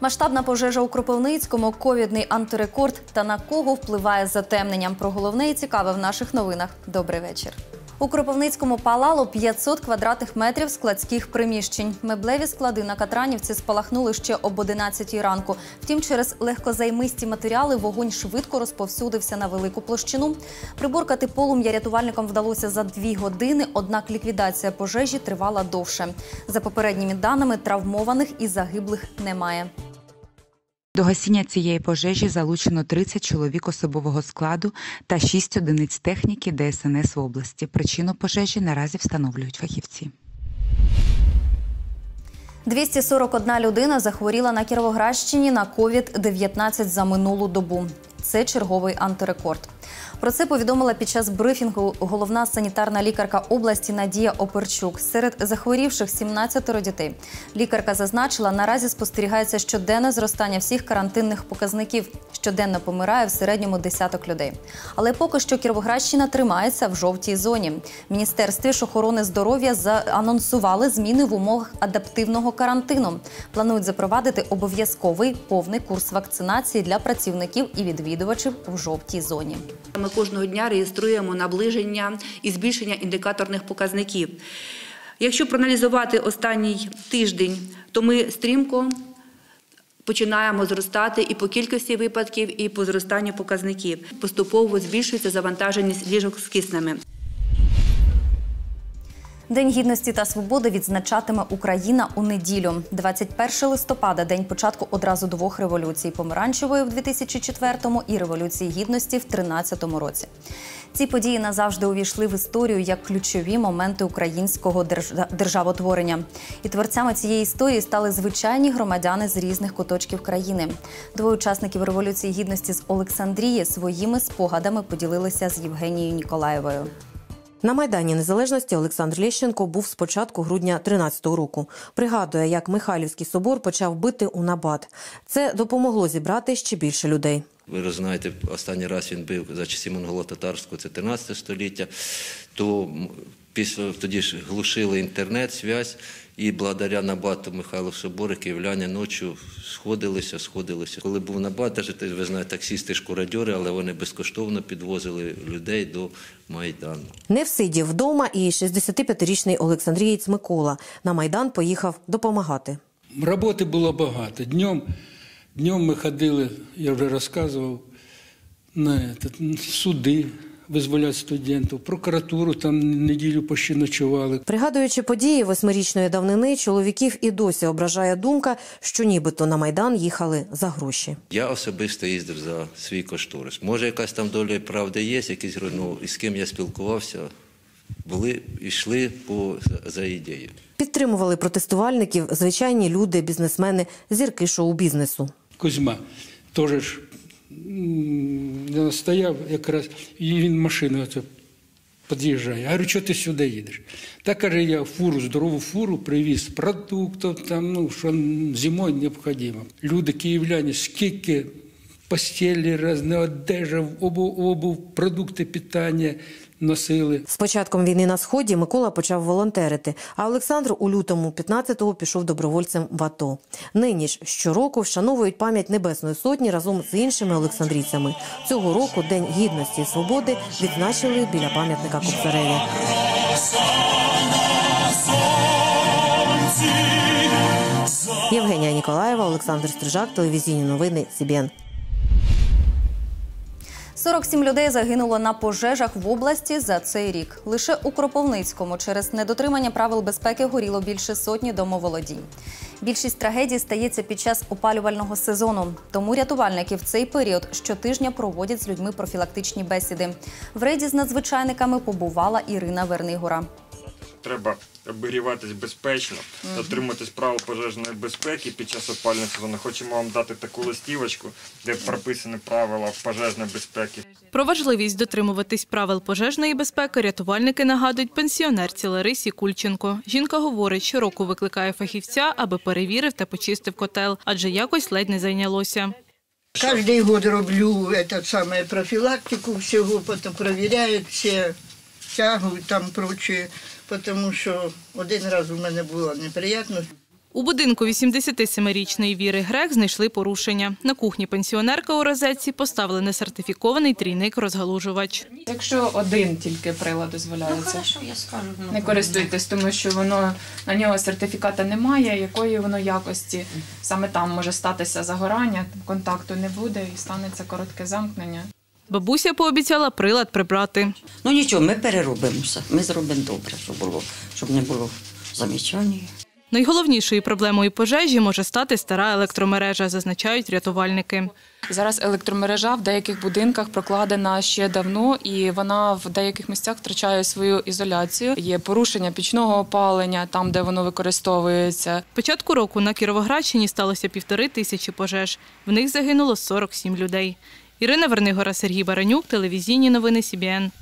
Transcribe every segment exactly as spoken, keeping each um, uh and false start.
Масштабна пожежа у Кропивницькому, ковідний антирекорд та на кого впливає затемнення. Про головне і цікаве в наших новинах. Добрий вечір. У Кропивницькому палало п'ятсот квадратних метрів складських приміщень. Меблеві склади на Катранівці спалахнули ще об одинадцятій ранку. Втім, через легкозаймисті матеріали вогонь швидко розповсюдився на велику площину. Приборкати полум'я рятувальникам вдалося за дві години, однак ліквідація пожежі тривала довше. За попередніми даними, травмованих і загиблих немає. До гасіння цієї пожежі залучено тридцять чоловік особового складу та шість одиниць техніки Де Ес Ен Ес в області. Причину пожежі наразі встановлюють фахівці. двісті сорок одна людина захворіла на Кіровоградщині на ковід дев'ятнадцять за минулу добу. Це черговий антирекорд. Про це повідомила під час брифінгу головна санітарна лікарка області Надія Оперчук. Серед захворівших сімнадцятеро дітей. Лікарка зазначила, наразі спостерігається щоденне зростання всіх карантинних показників. Щоденно помирає в середньому десяток людей. Але поки що Кіровоградщина тримається в жовтій зоні. В Міністерстві ж охорони здоров'я заанонсували зміни в умовах адаптивного карантину. Планують запровадити обов'язковий повний курс вакцинації для працівників і відвідувачів в жовтій зоні. Ми кожного дня реєструємо наближення і збільшення індикаторних показників. Якщо проаналізувати останній тиждень, то ми стрімко починаємо зростати і по кількості випадків, і по зростанню показників. Поступово збільшується завантаженість ліжок з киснами. День гідності та свободи відзначатиме Україна у неділю. двадцять першого листопада – день початку одразу двох революцій – помаранчевої в дві тисячі четвертому і Революції Гідності в тринадцятому році. Ці події назавжди увійшли в історію як ключові моменти українського державотворення. І творцями цієї історії стали звичайні громадяни з різних куточків країни. Двоє учасників Революції Гідності з Олександрії своїми спогадами поділилися з Євгенією Ніколаєвою. На Майдані Незалежності Олександр Лещенко був з початку грудня тринадцятого року. Пригадує, як Михайлівський собор почав бити у набат. Це допомогло зібрати ще більше людей. Ви знаєте, останній раз він бив за часів монголо-татарського, це тринадцяте століття, то після, тоді ж глушили інтернет, зв'язь, і благодаря набату Михайлов собору київляни ночі сходилися, сходилися. Коли був набат, ви знаєте, таксісти, шкурадьори, але вони безкоштовно підвозили людей до Майдану. Не всидів вдома і шістдесятип'ятирічний олександрієць Микола. На Майдан поїхав допомагати. Роботи було багато. Днем, днем ми ходили, я вже розказував, на суди, визволяти студентів, прокуратуру там неділю почти ночували. Пригадуючи події восьмирічної давнини, чоловіків і досі ображає думка, що нібито на Майдан їхали за гроші. Я особисто їздив за свій кошторис. Може, якась там доля правди є, якісь, ну, і з ким я спілкувався, були, йшли по, за ідею. Підтримували протестувальників звичайні люди, бізнесмени, зірки шоу-бізнесу. Кузьма теж ж стояв якраз, і він машиною під'їжджає. Я говорю, що ти сюди їдеш? Так, каже, я фуру, здорову фуру привіз, продуктів, там, ну, що зимою необхідно. Люди, київляні, скільки постелі, різна одежа, обув, обув, продукти питання носили. З початком війни на Сході Микола почав волонтерити, а Олександр у лютому п'ятнадцятого пішов добровольцем в АТО. Нині ж щороку вшановують пам'ять Небесної Сотні разом з іншими олександрійцями. Цього року День гідності і свободи відзначили біля пам'ятника Кобзареві. Євгенія Ніколаєва, Олександр Стрижак, телевізійні новини Сі Бі Ен. сорок сім людей загинуло на пожежах в області за цей рік. Лише у Кропивницькому через недотримання правил безпеки горіло більше сотні домоволодінь. Більшість трагедій стається під час опалювального сезону. Тому рятувальники в цей період щотижня проводять з людьми профілактичні бесіди. В рейді з надзвичайниками побувала Ірина Вернигора. Треба обігріватись безпечно, дотримуватись правил пожежної безпеки під час опалювального сезону. Хочемо вам дати таку листівочку, де прописані правила пожежної безпеки. Про важливість дотримуватись правил пожежної безпеки рятувальники нагадують пенсіонерці Ларисі Кульченко. Жінка говорить, що щороку викликає фахівця, аби перевірив та почистив котел, адже якось ледь не зайнялося. Кожен год роблю саме профілактику всього, потім перевіряють все, тягують там прочі, тому що один раз у мене було неприємно. У будинку вісімдесятисемирічної Віри Грек знайшли порушення. На кухні пенсіонерка у розетці поставили несертифікований трійник-розгалужувач. Якщо один тільки прилад дозволяється, не користуйтесь, тому що воно на нього сертифіката немає, якої воно якості. Саме там може статися загорання, контакту не буде і станеться коротке замкнення. Бабуся пообіцяла прилад прибрати. Ну нічого, ми переробимося, ми зробимо добре, щоб було, щоб не було замічань. Найголовнішою проблемою пожежі може стати стара електромережа, зазначають рятувальники. Зараз електромережа в деяких будинках прокладена ще давно, і вона в деяких місцях втрачає свою ізоляцію. Є порушення пічного опалення там, де воно використовується. Початку року на Кіровоградщині сталося півтори тисячі пожеж. В них загинуло сорок сім людей. Ірина Вернигора, Сергій Баранюк, телевізійні новини Сі Бі Ен.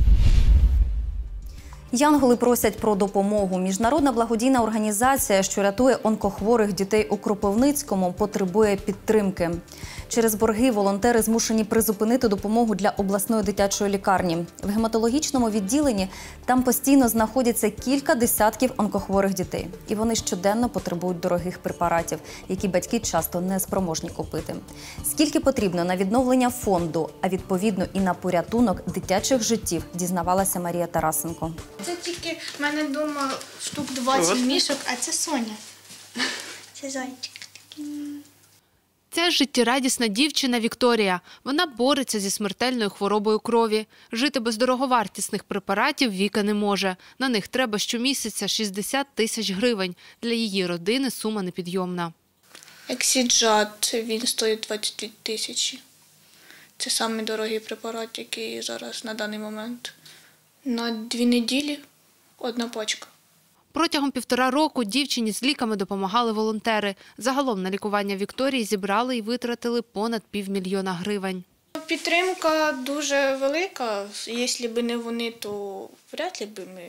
Янголи просять про допомогу. Міжнародна благодійна організація, що рятує онкохворих дітей у Кропивницькому, потребує підтримки. Через борги волонтери змушені призупинити допомогу для обласної дитячої лікарні. В гематологічному відділенні там постійно знаходяться кілька десятків онкохворих дітей. І вони щоденно потребують дорогих препаратів, які батьки часто не спроможні купити. Скільки потрібно на відновлення фонду, а відповідно і на порятунок дитячих життів, дізнавалася Марія Тарасенко. Це тільки в мене вдома штук двадцять мішок, а це Соня. Це зайчик такий. Це життєрадісна дівчина Вікторія. Вона бореться зі смертельною хворобою крові. Жити без дороговартісних препаратів Віка не може. На них треба щомісяця шістдесят тисяч гривень. Для її родини сума непідйомна. Ексіджат, він стоїть двадцять дві тисячі. Це самий дорогий препарат, який зараз на даний момент. На дві неділі одна пачка. Протягом півтора року дівчині з ліками допомагали волонтери. Загалом на лікування Вікторії зібрали і витратили понад півмільйона гривень. Підтримка дуже велика. Якщо б не вони, то вряд ли б ми,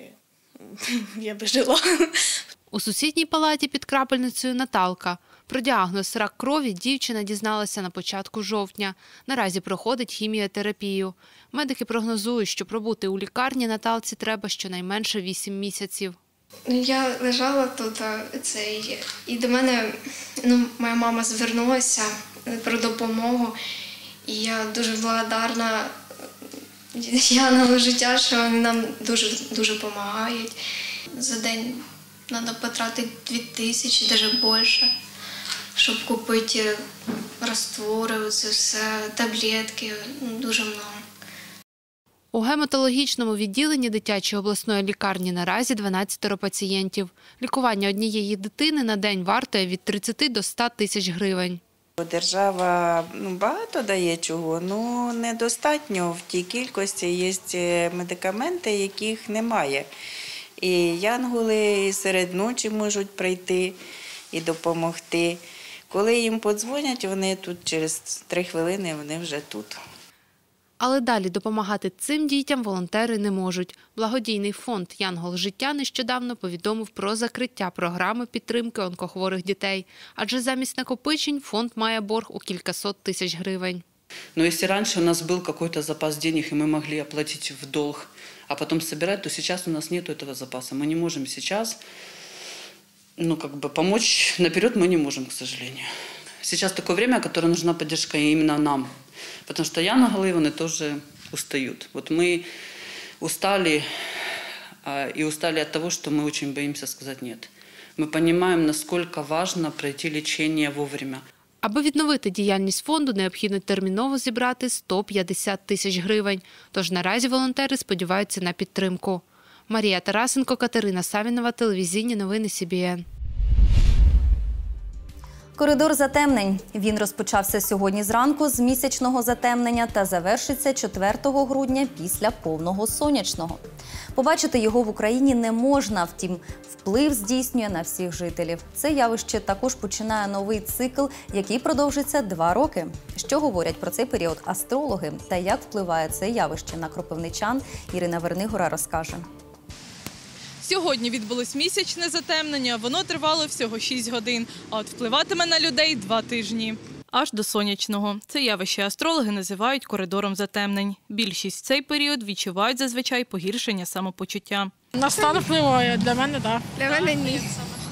я би жила. У сусідній палаті під крапельницею Наталка. Про діагноз рак крові дівчина дізналася на початку жовтня. Наразі проходить хіміотерапію. Медики прогнозують, що пробути у лікарні Наталці треба щонайменше вісім місяців. Я лежала тут, цей, і до мене ну, моя мама звернулася про допомогу. І я дуже благодарна Янголу життя, що вони нам дуже, дуже допомагають. За день треба потратити дві тисячі, навіть більше, щоб купити раствори, це все, таблетки, дуже багато. У гематологічному відділенні дитячої обласної лікарні наразі дванадцять пацієнтів. Лікування однієї дитини на день вартує від тридцяти до ста тисяч гривень. Держава ну, багато дає чого, але недостатньо в тій кількості. Є медикаменти, яких немає. І янголи серед ночі можуть прийти і допомогти. Коли їм подзвонять, вони тут через три хвилини вони вже тут. Але далі допомагати цим дітям волонтери не можуть. Благодійний фонд «Янгол життя» нещодавно повідомив про закриття програми підтримки онкохворих дітей. Адже замість накопичень фонд має борг у кількасот тисяч гривень. Но если раньше у нас был какой-то запас денег, и мы могли оплатить в долг, а потом собирать, то сейчас у нас нет этого запаса. Мы не можем сейчас, ну, как бы помочь наперед мы не можем, к сожалению. Сейчас такое время, которое нужна поддержка именно нам. Потому что янголы, они тоже устают. Вот мы устали, и устали от того, что мы очень боимся сказать «нет». Мы понимаем, насколько важно пройти лечение вовремя. Аби відновити діяльність фонду, необхідно терміново зібрати сто п'ятдесят тисяч гривень. Тож наразі волонтери сподіваються на підтримку. Марія Тарасенко, Катерина Савінова, телевізійні новини Сі Бі Ен. Коридор затемнень. Він розпочався сьогодні зранку з місячного затемнення та завершиться четвертого грудня після повного сонячного. Побачити його в Україні не можна, втім, вплив здійснює на всіх жителів. Це явище також починає новий цикл, який продовжиться два роки. Що говорять про цей період астрологи та як впливає це явище на кропивничан, Ірина Вернигора розкаже. Сьогодні відбулось місячне затемнення, воно тривало всього шість годин, а от впливатиме на людей два тижні. Аж до сонячного. Це явище астрологи називають коридором затемнень. Більшість в цей період відчувають зазвичай погіршення самопочуття. На стан впливає, для мене – так. Для мене – ні.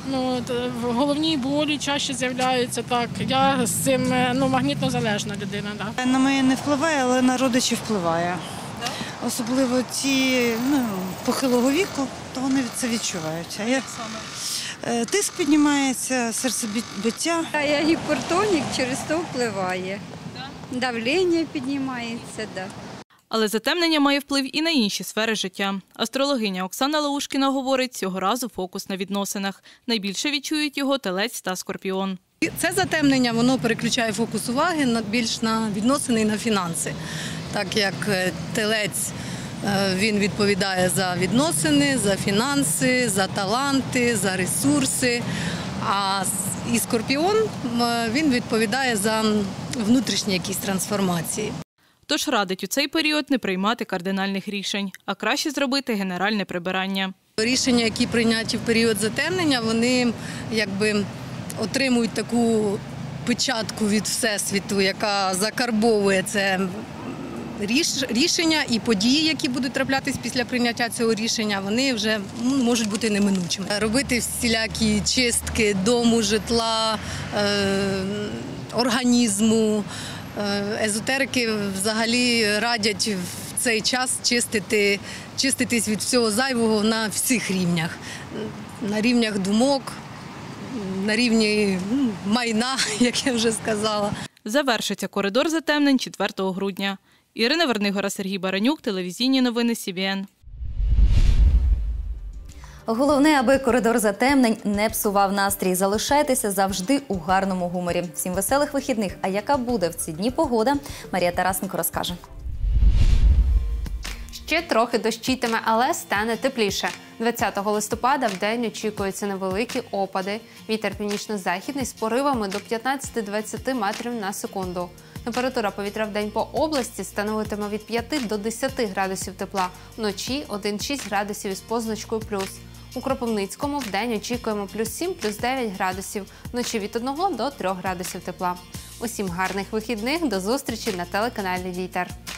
Ну, головні болі чаще з'являються, так. Я з цим ну, магнітно залежна людина. Да. На мене не впливає, але на родичів впливає. Особливо ті ну, похилого віку, то вони це відчувають. А я... Тиск піднімається, серцебиття. Я гіпертонік, через то впливає. Давлення піднімається, да. Але затемнення має вплив і на інші сфери життя. Астрологиня Оксана Лаушкіна говорить, цього разу фокус на відносинах. Найбільше відчують його телець та скорпіон. Це затемнення, воно переключає фокус уваги на більш на відносини і на фінанси. Так як телець, він відповідає за відносини, за фінанси, за таланти, за ресурси. А і скорпіон, він відповідає за внутрішні якісь трансформації. Тож радить у цей період не приймати кардинальних рішень, а краще зробити генеральне прибирання. Рішення, які прийняті в період затемнення, вони якби отримують таку печатку від Всесвіту, яка закарбовує це рішення, і події, які будуть траплятись після прийняття цього рішення, вони вже ну, можуть бути неминучими. Робити всілякі чистки дому, житла, е- організму. Езотерики взагалі радять в цей час чистити, чиститись від всього зайвого на всіх рівнях. На рівнях думок, на рівні майна, як я вже сказала. Завершиться коридор затемнень четвертого грудня. Ірина Вернигора, Сергій Баранюк, телевізійні новини Сі Бі Ен. Головне, аби коридор затемнень не псував настрій. Залишайтеся завжди у гарному гуморі. Всім веселих вихідних. А яка буде в ці дні погода, Марія Тарасенко розкаже. Ще трохи дощитиме, але стане тепліше. двадцятого листопада в день очікуються невеликі опади. Вітер північно-західний з поривами до п'ятнадцяти-двадцяти метрів на секунду. Температура повітря в день по області становитиме від п'яти до десяти градусів тепла. Вночі один-шість градусів із позначкою плюс. У Кропивницькому в день очікуємо плюс сім, плюс дев'ять градусів. Вночі від одного до трьох градусів тепла. Усім гарних вихідних, до зустрічі на телеканалі Вітер.